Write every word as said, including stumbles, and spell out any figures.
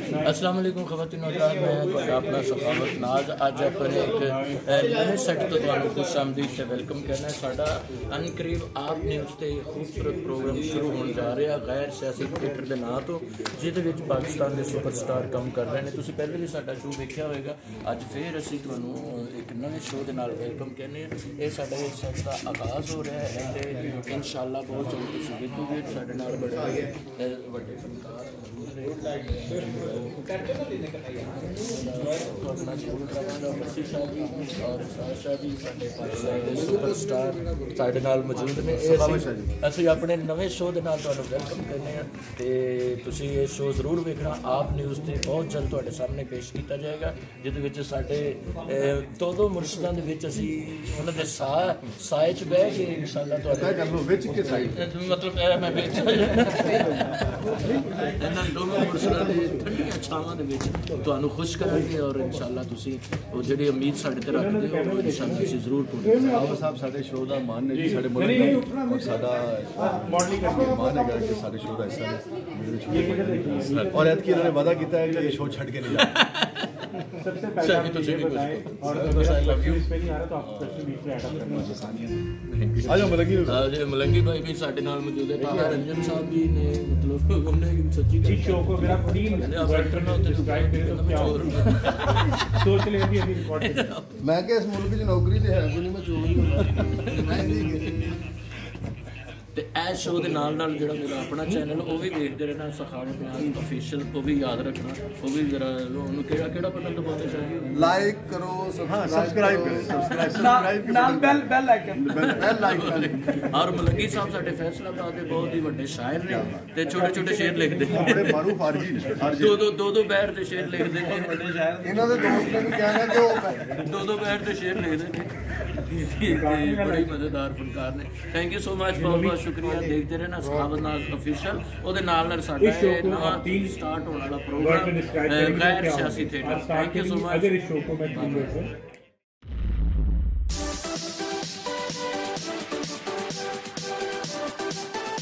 अस्सलाम वालेकुम ख़वातीन हज़रात, मैं अपना सखावत नाज अज अपने एक नए सैट तो तुहानू खुश आमदीद से वेलकम करना है। साडा अनकरीब आप न्यूज़ से खूबसूरत प्रोग्राम शुरू होने जा रहा गैर सियासी थिएटर के नाम तो जिहदे विच पाकिस्तान के सुपरस्टार काम कर रहे हैं। तुसीं पहले भी साडा शो वेख्या होएगा, अज फिर असीं तुहानू एक नवे शो के नाल वेलकम कहने। ये साडा इस सैट का आगाज़ हो रहा है ते इंशाअल्लाह बहुत जल्द तुसीं वेखोगे साडे नाल बड़े वड्डे फनकार सुपरस्टार साडे नाल मौजूद ने। असीं अपने नवे शो के नाल तुहानू वेलकम करने हैं ते तुसीं ये शो जरूर वेखना। आप न्यूज़ ते बहुत जल्द तुहाडे सामने पेश किया जाएगा, जिहदे विच साडे दो दो मुर्शदां दे विच असीं उन्हां दे साह साए च बह के इंशाअल्लाह तुहाडे विच के साई मतलब मैं विच इन्हां दोनों मुर्शदां दे ठंडियां छावां दे विच तुहानू खुश करांगे और इंशाअल्लाह तुसीं वो जिहड़ी उम्मीद साडे ते रखदे हो वो इंशाअल्लाह तुसीं जरूर पूरी करोगे। साहब साडे शो दा मान है जी, साडे मुल्क दा और साडा मान है कि साडे शो दा हिस्सा है और ऐतकी इन्होंने वादा किया है कि ये शो छड़ के नहीं जाएगा। सबसे पहले तो ये बताएं और बस आई लव यू इस पे नहीं आ रहा तो आप क्वेश्चन बीच में ऐड करना है। आज मलंगी आज मलंगी भाई भी साडे नाल मौजूद है, ताहा रंजन साहब भी ने मतलब हमने सच्ची इस शो को मेरा टीम डायरेक्टर ने उते सब्सक्राइब करे तो क्या हो सोच ले अभी अभी रिकॉर्ड मैं के इस मुल्क च नौकरी ते है कोई नहीं, मैं चोर नहीं मैं नहीं ਤੇ ਇਹ ਸ਼ੋਅ ਦੇ ਨਾਲ ਨਾਲ ਜਿਹੜਾ ਮੇਰਾ ਆਪਣਾ ਚੈਨਲ ਉਹ ਵੀ ਵੇਖਦੇ ਰਹਿਣਾ, ਸਖਾਵਤ ਨਾਜ਼ ਅਫੀਸ਼ੀਅਲ, ਉਹ ਵੀ ਯਾਦ ਰੱਖਣਾ। ਉਹ ਵੀ ਜਰਾ ਉਹਨੂੰ ਕਿਹੜਾ ਕਿਹੜਾ ਬਟਨ ਦਬਾਉਣਾ ਚਾਹੀਏ, ਲਾਈਕ ਕਰੋ, ਸਬਸਕ੍ਰਾਈਬ ਕਰੋ, ਸਬਸਕ੍ਰਾਈਬ ਨਾਲ ਬੈਲ ਬੈਲ ਆਈਕਨ ਬੈਲ ਆਈਕਨ। ਔਰ ਮਲੰਗੀ ਸਾਹਿਬ ਸਾਡੇ ਫੈਸਲਾਬਾਦ ਦੇ ਬਹੁਤ ਹੀ ਵੱਡੇ ਸ਼ਾਇਰ ਨੇ ਤੇ ਛੋਟੇ ਛੋਟੇ ਸ਼ੇਰ ਲਿਖਦੇ ਨੇ, ਬੜੇ ਮਾਰੂ ਫਾਰਜੀ ਨੇ, ਦੋ ਦੋ ਦੋ ਦੋ ਬੈਰ ਦੇ ਸ਼ੇਰ ਲਿਖਦੇ ਨੇ ਵੱਡੇ ਸ਼ਾਇਰ। ਇਹਨਾਂ ਦੇ ਦੋਸਤ ਨੇ ਕਿਹਾ ਕਿ ਉਹ ਦੋ ਦੋ ਬੈਰ ਦੇ ਸ਼ੇਰ ਲਿਖਦੇ ਨੇ, बड़ी मजेदार फनकार ने। थैंक यू सो मच, बहुत बहुत शुक्रिया। देखते रहना सखावत नाज़ ऑफिशियल, ਉਹਦੇ ਨਾਲ ਨਾਲ ਸਾਡਾ ਨਵਾਂ ਸਟਾर्ट होने वाला प्रोग्राम गैर सियासी theatre. Thank you so much.